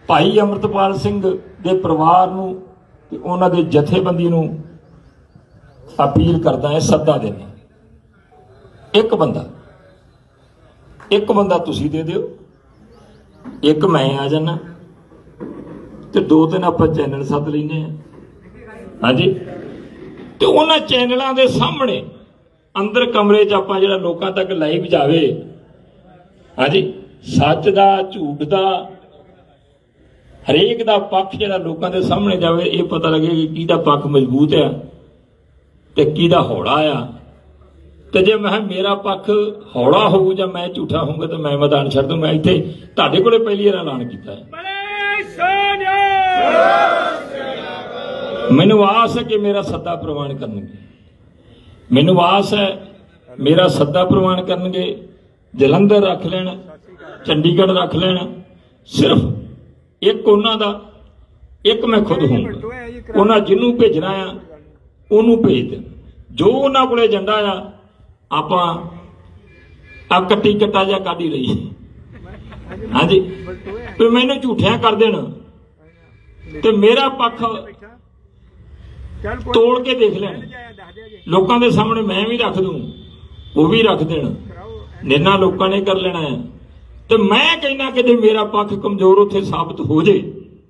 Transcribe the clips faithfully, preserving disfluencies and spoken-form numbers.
भाई अमृतपाल सिंह दे परिवार नूं ते उन्हां दे जथेबंदी नूं अपील करदा है, सद्दा देना, एक बंदा एक बंदा तुसीं दे दिओ, एक मैं आ जाना ते दो तीन आपां चैनल सद लैने हाँ जी। ते उन्हां चैनलों के सामने अंदर कमरे च आपां जिहड़ा लोकां तक लाइव जावे, हाँ जी, सच दा झूठ दा हरेक दा पक्ष जिहड़ा लोकां दे सामने जावे, ये पता लगे कि किहदा पक्ष मजबूत है ते किहदा हौला आ। ते जे मैं मेरा पक्ष हौला होऊ जां मैं झूठा होऊंगा तो मैं मैदान छड्ड दूं। मैं इत्थे तुहाडे कोले पहली वार ऐलान कीता है। मैनूं आस है कि मेरा सद्दा प्रवान करनगे, मैनूं आस है मेरा सद्दा प्रवान करनगे। जलंधर रख लैण, चंडीगढ़ रख लैण, सिर्फ एक उन्हां दा, एक मैं खुद हूँगा। उन्हां जिन्हों भेजना आ उन्होंने भेज दें, जो उन्होंने कोले एजेंडा आ आपां आ कट्टी कट्टा जा काढ़ ही रही है। हाँ जी, तो मैनू झूठिया कर देना ते मेरा पक्ष तोड़ के देख लैन, लोगों के सामने मैं भी रख दूं, वो भी रख देना, निन्ना लोगों ने कर लेना है। तो मैं कहना कि जो मेरा पक्ष कमजोर उत्थे साबित हो जाए,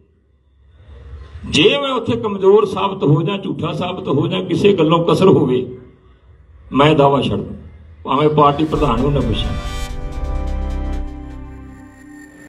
जे मैं उत्थे कमजोर साबित हो जाए, झूठा साबित हो जाए, किसी गल्लों कसर होवे, मैं दावा छड्ड दूं, भावें पार्टी प्रधान होना पुछे।